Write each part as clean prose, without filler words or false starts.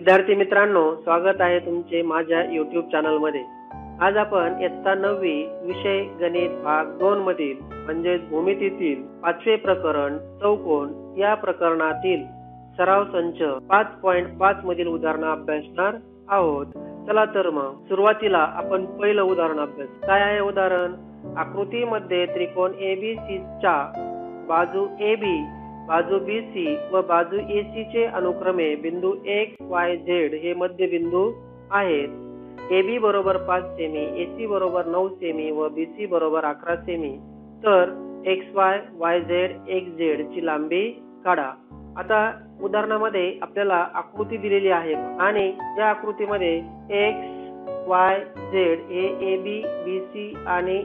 विद्यार्थी मित्रांनो, स्वागत आहे तुमचे माझ्या YouTube चॅनलमध्ये। आज आपण इयत्ता 9वी विषय गणित भाग 2 मधील म्हणजे भूमितीतील 5वे प्रकरण चौकोन या प्रकरणातील सराव संच 5.5 मधील उदाहरण अभ्यासणार आहोत। चला तर मग सुरुवातीला आपण पहिलं उदाहरण अभ्यास। काय आहे उदाहरण? आकृतीमध्ये त्रिकोण ABC च्या बाजू AB, बाजू BC व बाजू AC चे अनुक्रमे बिंदू X, Y, Z हे मध्यबिंदू आहेत। AB बरोबर 5 सेमी, AC बरोबर 9 सेमी व BC बरोबर 11 सेमी। तर XY, YZ, XZ ची लांबी काढा। आता उदाहरणामध्ये आपल्याला आकृती दिलेली आहे आणि या आकृतीमध्ये X, Y, Z हे AB, BC आणि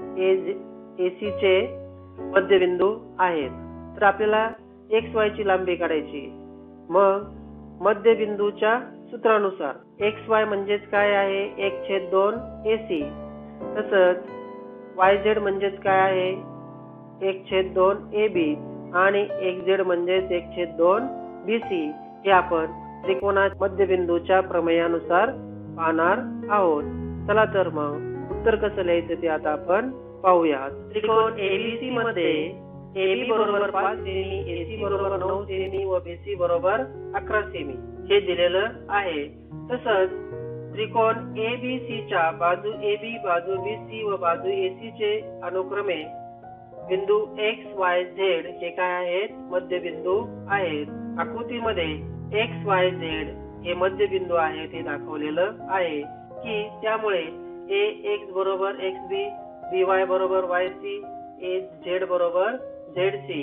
AC चे मध्यबिंदू आहेत। तर आपल्याला XY ची लांबी काढायची। मग मध्यबिंदूच्या सूत्रानुसार XY म्हणजेच काय आहे? 1/2 AC। तसंच YZ म्हणजेच काय आहे? 1/2 AB आणि XZ म्हणजेच 1/2 BC। हे आपण त्रिकोणाच्या मध्यबिंदूच्या प्रमेयानुसार पाहणार आहोत। चला तर मग उत्तर कसं लिहायचं ते आता आपण पाहूया। त्रिकोण ABC मध्ये AB बरोबर 5 सेमी, AC बरोबर 9 सेमी व BC बरोबर 11 सेमी हे दिलेलं आहे। तसंच त्रिकोण ABC च्या बाजू AB, बाजू BC व बाजू AC चे अनुक्रमे बिंदू X, Y, Z हे काय आहेत? मध्यबिंदू आहेत। आकृतीमध्ये X, Y, Z हे मध्यबिंदू आहेत हे दाखवलेलं आहे की त्यामुळे AX बरोबर XB, BY बरोबर YC, AZ बरोबर ZC।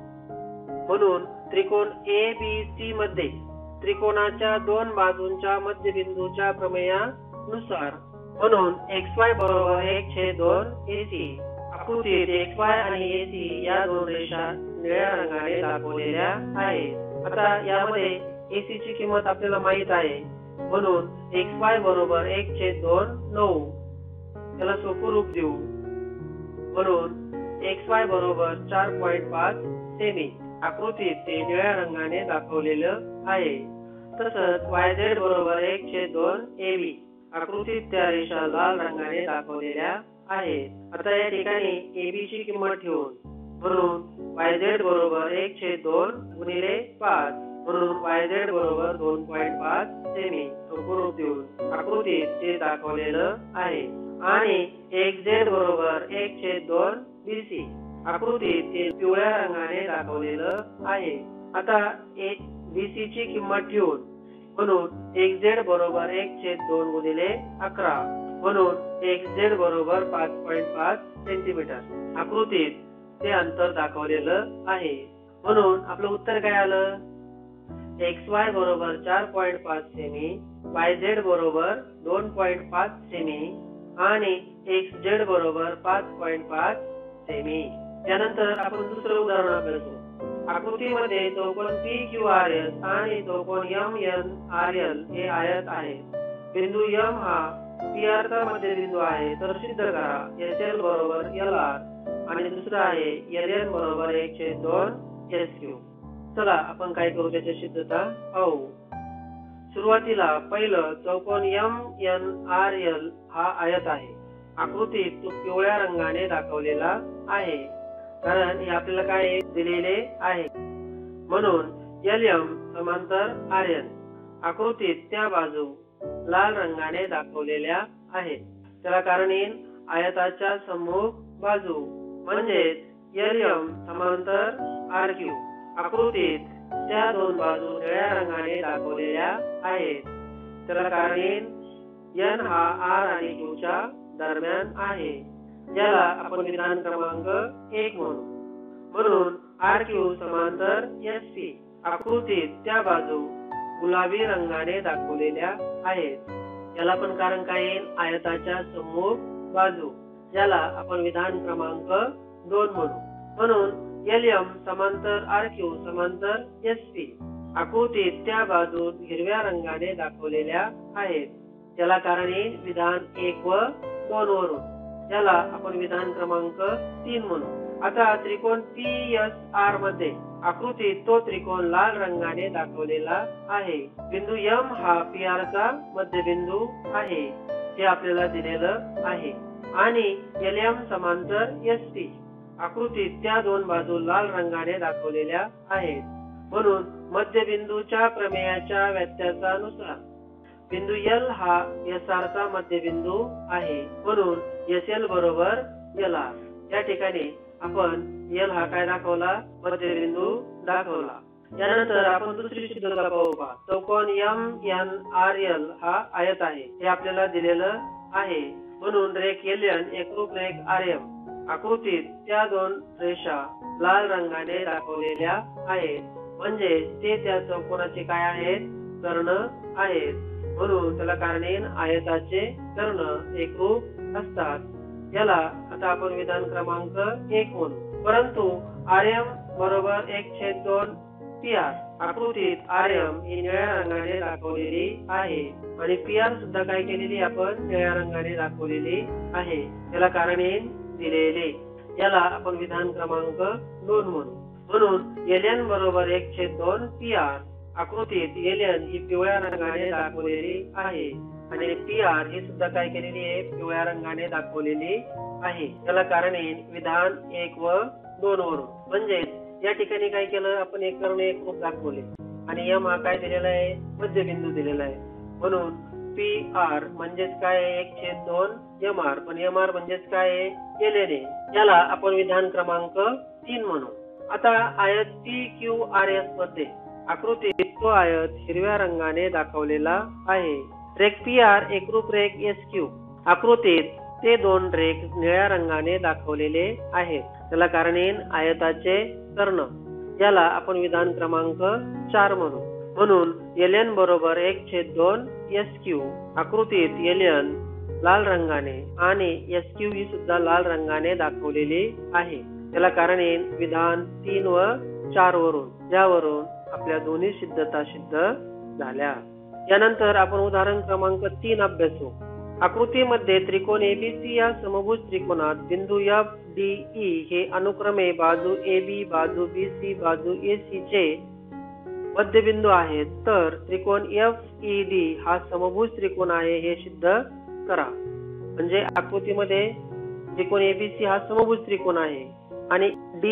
म्हणून त्रिकोण ABC मध्ये त्रिकोणाच्या दोन बाजूंच्या मध्यबिंदूच्या प्रमेयानुसार म्हणून XY बरोबर 1/2 AC। आकृतीत XY आणि AC या दोन रेषा निळ्या रंगाने दाखवलेल्या आहेत। आता यामध्ये AC ची किंमत आपल्याला माहित आहे म्हणून XY बरोबर 1/9 त्याला सोपं रूप देऊ म्हणून XY बरोबर 4.5 सेमी। आकृतीत ते निळ्या रंगाने दाखवलेलं आहे। तसंच YZ बरोबर 1/2 AB। आकृतीत त्या रेषा लाल रंगाने दाखवलेल्या आहेत। आता या ठिकाणी AB ची किंमत ठेवून म्हणून YZ बरोबर 1/2 गुणिले 5 म्हणून YZ बरोबर 2.5 सेमी सोपं रूप देऊन आकृतीत ते दाखवलेलं आहे। आणि XZ बरोबर 1/2 BC। आकृतीत ते पिवळ्या रंगाने दाखवलेलं आहे। आता BC ची किंमत ठेवून म्हणून XZ बरोबर 1/2 गुणिले 11 म्हणून XZ बरोबर 5.5 सेंटीमीटर। आकृतीत ते अंतर दाखवलेलं आहे म्हणून आपलं उत्तर काय आलं? XY बरोबर 4.5 सेमी, YZ बरोबर 2.5 सेमी आणि XZ बरोबर 5.5 सेमी। त्यानंतर आपण दुसरं उदाहरण अभ्यासू। आकृतीमध्ये चौकोन PQRS आणि चौकोन MNRL हे आयत आहेत। बिंदू M हा PR चा मध्यबिंदू आहे तर सिद्ध करा SL बरोबर LR आणि दुसरा आहे LN बरोबर 1/2 SQ। चला आपण काय करू त्याची सिद्धता पाहू। सुरुवातीला पहिलं चौकोन MNRL हा आयत आहे। आकृतीत तो पिवळ्या रंगाने दाखवलेला आहे कारण हे आपल्याला काय दिलेले आहे म्हणून LM समांतर RN। आकृतीत त्या बाजू लाल रंगाने दाखवलेल्या आहेत त्याला कारण येईल आयताच्या सम्मुख बाजू म्हणजेच LM समांतर RQ। आकृतीत त्या दोन बाजू निळ्या रंगाने दाखवलेल्या आहेत त्याला कारण येईल N हा R आणि Q च्या दरम्यान आहे ज्याला आपण विधान क्रमांक 1 म्हणू म्हणून RQ समांतर SP। आकृतीत त्या बाजू गुलाबी रंगाने दाखवलेल्या आहेत याला पण कारण काय येईल आयताच्या सम्मुख बाजू ज्याला आपण विधान क्रमांक 2 म्हणू म्हणून LM समांतर RQ समांतर SP। आकृतीत त्या बाजू हिरव्या रंगाने दाखवलेल्या आहेत त्याला कारण विधान 1 व 2 वरून ज्याला आपण विधान क्रमांक 3 म्हणू आता त्रिकोण PSR मध्ये आकृतीत तो त्रिकोण लाल रंगाने दाखवलेला आहे. बिंदू M हा PR चा मध्यबिंदू आहे हे आपल्याला दिलेलं आहे आणि LM समांतर ST आकृतीत त्या दोन बाजू लाल रंगाने दाखवलेल्या आहेत. म्हणून मध्यबिंदूच्या प्रमेयाच्या व्याख्यानुसार बिंदू L हा SR चा मध्यबिंदू आहे. म्हणून SL बरोबर LR. या ठिकाणी आपण L हा काय दाखवला? मध्यबिंदू दाखवला. यानंतर आपण दुसरी सिद्धता पाहू. चौकोन MNRL हा आयत आहे हे आपल्याला दिलेलं आहे. म्हणून रेख LN एकरूप रेख RM आकृतीत त्या दोन रेषा लाल रंगाने दाखवलेल्या आहेत. म्हणजे ते त्या चौकोनाचे काय आहेत? कर्ण आहेत. म्हणून त्याला कारणीन आयताचे कर्ण एकरूप असतात. याला आता आपण विधान क्रमांक 1 म्हणू. परंतु RM बरोबर 1/2 PR आकृतीत RM ही निळ्या रंगाने दाखवलेली आहे आणि PR सुद्धा काय केलेली आपण निळ्या रंगाने दाखवलेली आहे. त्याला कारणीन दिलेले. याला आपण विधान क्रमांक 2 म्हणू. म्हणून LN बरोबर 1/2 PR आकृतीत LN ही पिवळ्या रंगाने दाखवलेली आहे आणि PR ही सुद्धा काय केलेली आहे? पिवळ्या रंगाने दाखवलेली आहे. त्याला कारणीन विधान 1 व 2 वरून. म्हणजे या ठिकाणी काय केलं आपण? एक कर्ण एकरूप दाखवले आणि M हा काय दिलेला आहे? मध्यबिंदू दिलेला आहे. म्हणून PR म्हणजेच काय आहे? 1/2 MR. पण MR म्हणजेच काय आहे? LN. याला आपण विधान क्रमांक 3 म्हणू. आता आयत PQRS मध्ये आकृतीत तो आयत हिरव्या रंगाने दाखवलेला आहे. रेख PR एकरूप रेख SQ आकृतीत ते दोन रेख निळ्या रंगाने दाखवलेले आहेत. त्याला कारणीन आयताचे कर्ण. याला आपण विधान क्रमांक 4 म्हणू. म्हणून LN बरोबर 1/2 SQ आकृतीत LN लाल रंगाने आणि SQ ही सुद्धा लाल रंगाने दाखवलेली आहे. त्याला कारणीन विधान 3 व 4 वरून. ज्यावरून आपल्या दोन्ही सिद्धता सिद्ध झाल्या. यानंतर आपण उदाहरण क्रमांक 3 अभ्यासू. आकृतीमध्ये त्रिकोण ABC या समभुज त्रिकोणात बिंदू FDE हे अनुक्रमे बाजू AB, बाजू BC, बाजू AC चे मध्यबिंदू आहेत. तर त्रिकोण FED हा समभुज त्रिकोण आहे हे सिद्ध करा. म्हणजे आकृतीमध्ये त्रिकोण ABC हा समभुज त्रिकोण आहे आणि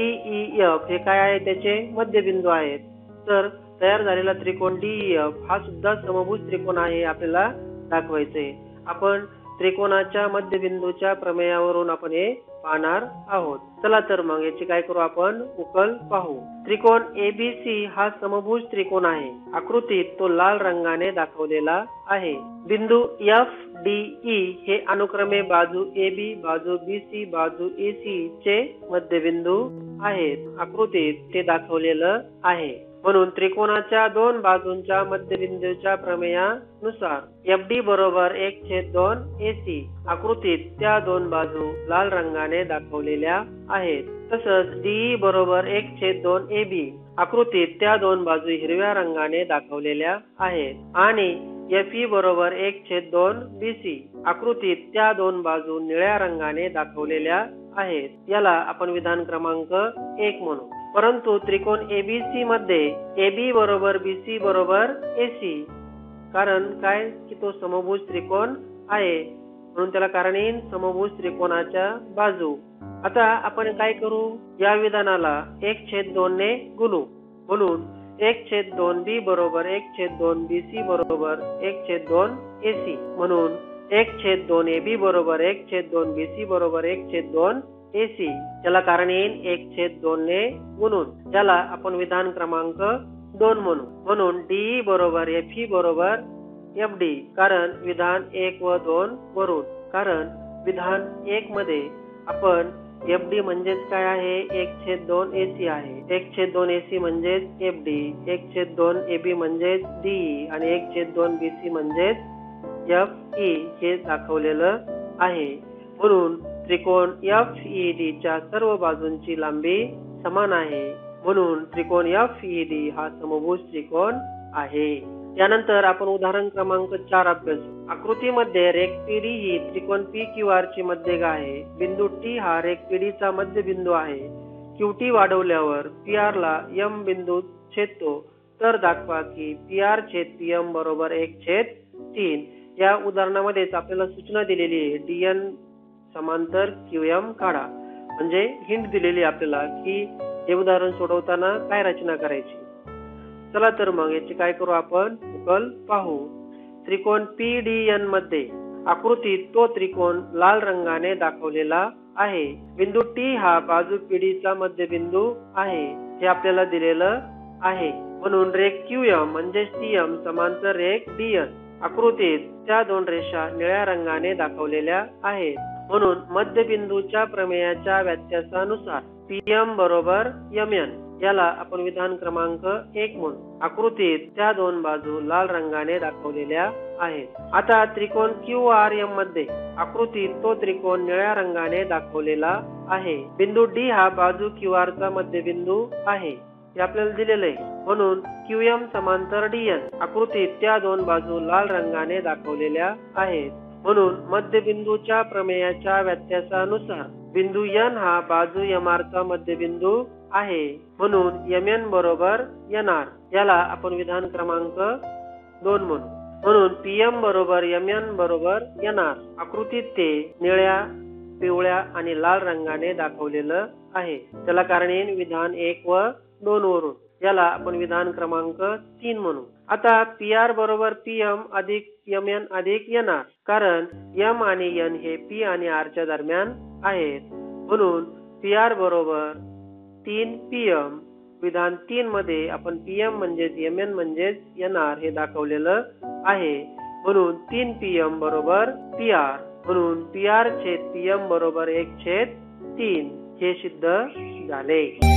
DEF हे काय आहे? त्याचे मध्यबिंदू आहेत. तर तयार झालेला त्रिकोण DEF हा सुद्धा समभुज त्रिकोण आहे आपल्याला दाखवायचे. आपण त्रिकोणाच्या मध्यबिंदूच्या प्रमेयावरून आपण हे पाहणार आहोत. चला तर मग याची काय करू आपण? उकल पाहू. त्रिकोण ABC हा समभुज त्रिकोण आहे. आकृतीत तो लाल रंगाने दाखवलेला आहे. बिंदू FDE हे अनुक्रमे बाजू AB, बाजू BC, बाजू AC चे मध्यबिंदू आहेत. आकृतीत ते दाखवलेलं आहे. म्हणून त्रिकोणाच्या दोन बाजूंच्या मध्यबिंदूच्या प्रमेयानुसार FD बरोबर 1/2 AC आकृतीत त्या दोन बाजू लाल रंगाने दाखवलेल्या आहेत. तसंच DE बरोबर 1/2 AB आकृतीत त्या दोन बाजू हिरव्या रंगाने दाखवलेल्या आहेत आणि FE बरोबर 1/2 BC आकृतीत त्या दोन बाजू निळ्या रंगाने दाखवलेल्या आहेत. याला आपण विधान क्रमांक 1 म्हणू. परंतु त्रिकोण ABC मध्ये AB बरोबर BC बरोबर AC कारण काय की तो समभुज त्रिकोण आहे. म्हणून त्याला कारणीन समभुज त्रिकोणाच्या बाजू. आता आपण काय करू? या विधानाला 1/2 ने गुणू. म्हणून 1/2 B बरोबर 1/2 BC बरोबर 1/2 AC. म्हणून 1/2 AB बरोबर 1/2 BC बरोबर 1/2 AC. त्याला कारणीन 1/2 ने गुणून. त्याला आपण विधान क्रमांक 2 म्हणू. म्हणून DE बरोबर FE बरोबर FD कारण विधान 1 व 2 वरून. कारण विधान 1 मध्ये आपण FD म्हणजेच काय आहे? 1/2 AC आहे. 1/2 AC म्हणजेच FD, 1/2 AB म्हणजेच DE आणि 1/2 BC म्हणजेच FE हे दाखवलेलं आहे. म्हणून त्रिकोण FED च्या सर्व बाजूंची लांबी समान आहे. म्हणून त्रिकोण FED हा समभुज त्रिकोण आहे. त्यानंतर आपण उदाहरण क्रमांक 4 अभ्यासू. आकृतीमध्ये रेख पीडी ही त्रिकोण पी क्यू आर ची मध्यरेखा आहे. बिंदू टी हा रेख पीडीचा मध्यबिंदू आहे. क्यूटी वाढवल्यावर पी आर ला एम बिंदू छेदतो, तर दाखवा की पी आर छेद पी एम बरोबर 1/3. या उदाहरणामध्येच आपल्याला सूचना दिलेली आहे, डीएन समांतर क्यू एम काढा. म्हणजे हिंट दिलेली आपल्याला की हे उदाहरण सोडवताना काय रचना करायची. चला तर मग याची काय करू, आपण उकल पाहू. त्रिकोण पीडीएन मध्ये आकृतीत तो त्रिकोण लाल रंगाने दाखवलेला आहे. बिंदू टी हा बाजू पीडीचा मध्यबिंदू आहे, हे आपल्याला दिलेलं आहे. म्हणून रेख क्यूएम म्हणजे टीएम समांतर रेख डीएन. आकृतीत त्या दोन रेषा निळ्या रंगाने दाखवलेल्या आहेत. म्हणून मध्यबिंदूच्या प्रमेयाच्या व्याख्यानुसार पीएम बरोबर एमएन याला आपण विधान क्रमांक 1 म्हणू. आकृतीत त्या दोन बाजू लाल रंगाने दाखवलेल्या आहेत. आता त्रिकोण क्यू आर एम मध्ये आकृतीत तो त्रिकोण निळ्या रंगाने दाखवलेला आहे. बिंदू डी हा बाजू क्यू आर चा मध्यबिंदू आहे, हे आपल्याला दिलेलं आहे. म्हणून क्यू एम समांतर डीएन आकृतीत त्या दोन बाजू लाल रंगाने दाखवलेल्या आहेत. म्हणून मध्यबिंदूच्या प्रमेयाच्या व्याख्यानुसार बिंदू एन हा बाजू एम आर चा मध्यबिंदू आहे. म्हणून एम एन बरोबर एन आर याला आपण विधान क्रमांक 2 म्हणू. म्हणून पीएम बरोबर एम एन बरोबर एन आर आकृतीत ते निळ्या, पिवळ्या आणि लाल रंगाने दाखवलेलं आहे. त्याला कारण येईल विधान 1 व 2 वरून. याला आपण विधान क्रमांक 3 म्हणू. आता पी आर बरोबर पीएम अधिक एम एन अधिक एन आर, कारण एम आणि एन हे पी आणि आर च्या दरम्यान आहेत. म्हणून पी आर बरोबर 3 पीएम. विधान 3 मध्ये आपण पीएम म्हणजेच एम एन म्हणजेच एन आर हे दाखवलेलं आहे. म्हणून 3 पीएम बरोबर पी आर. म्हणून पी आर छेद पीएम बरोबर 1/3 हे सिद्ध झाले.